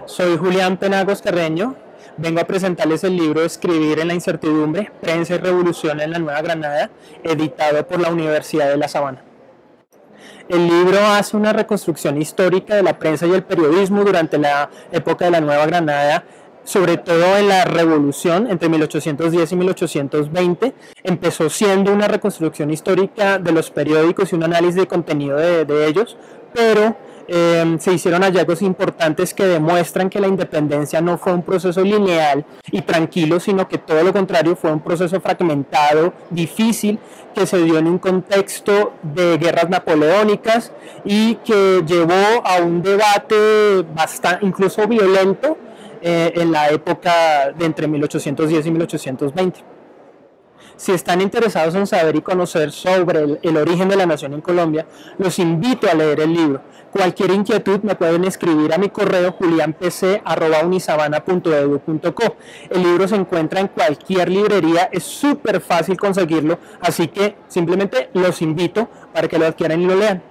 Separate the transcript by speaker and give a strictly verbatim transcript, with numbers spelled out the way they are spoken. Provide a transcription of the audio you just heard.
Speaker 1: Soy Julián Penagos Carreño, vengo a presentarles el libro Escribir en la incertidumbre, prensa y revolución en la Nueva Granada, editado por la Universidad de La Sabana. El libro hace una reconstrucción histórica de la prensa y el periodismo durante la época de la Nueva Granada, sobre todo en la Revolución entre mil ochocientos diez y mil ochocientos veinte. Empezó siendo una reconstrucción histórica de los periódicos y un análisis de contenido de, de ellos, pero eh, se hicieron hallazgos importantes que demuestran que la independencia no fue un proceso lineal y tranquilo, sino que todo lo contrario, fue un proceso fragmentado, difícil, que se dio en un contexto de guerras napoleónicas y que llevó a un debate bastante, incluso violento, eh, en la época de entre mil ochocientos diez y mil ochocientos veinte. Si están interesados en saber y conocer sobre el, el origen de la nación en Colombia, los invito a leer el libro. Cualquier inquietud me pueden escribir a mi correo julianpc arroba unisabana punto edu punto co. El libro se encuentra en cualquier librería, es súper fácil conseguirlo, así que simplemente los invito para que lo adquieran y lo lean.